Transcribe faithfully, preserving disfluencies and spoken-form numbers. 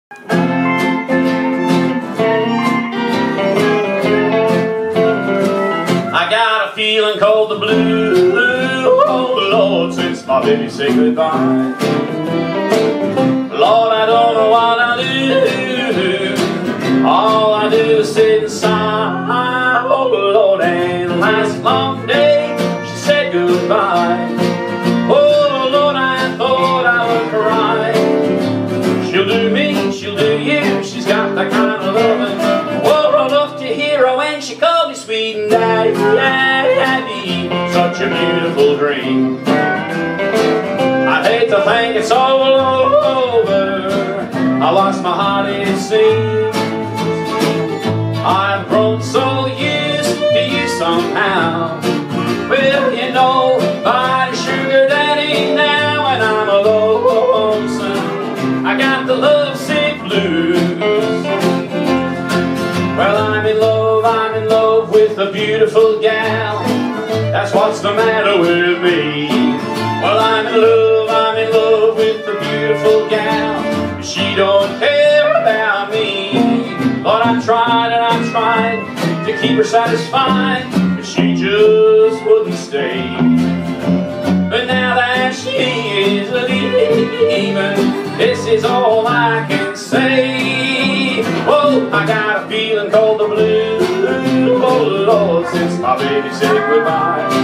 I got a feeling called the blue, oh Lord, since my baby said goodbye. Lord, I don't know what I do. All I do is sit and sigh. Oh Lord, and last long day she said goodbye. Oh Lord, I thought I would cry. She'll do me, she'll do you. She's got that kind of loving. Oh, I love to hear her when she called me sweet and daddy, daddy. Such a beautiful dream. I hate to think it's all over. I lost my heart, it seems. I've grown so used to you somehow. Well, you know, my sugar daddy now, and I'm a lonesome. I got the lovesick blues. Well, I'm in love, I'm in love with a beautiful gal. That's what's the matter with me. Well, I'm in love, I'm in love with a beautiful gal. But she don't care about me. Lord, I've tried and I've tried to keep her satisfied, but she just wouldn't stay. But now that she is leaving, this is all I can say. Oh, I got a feeling called the blues, oh Lord, since my baby said goodbye.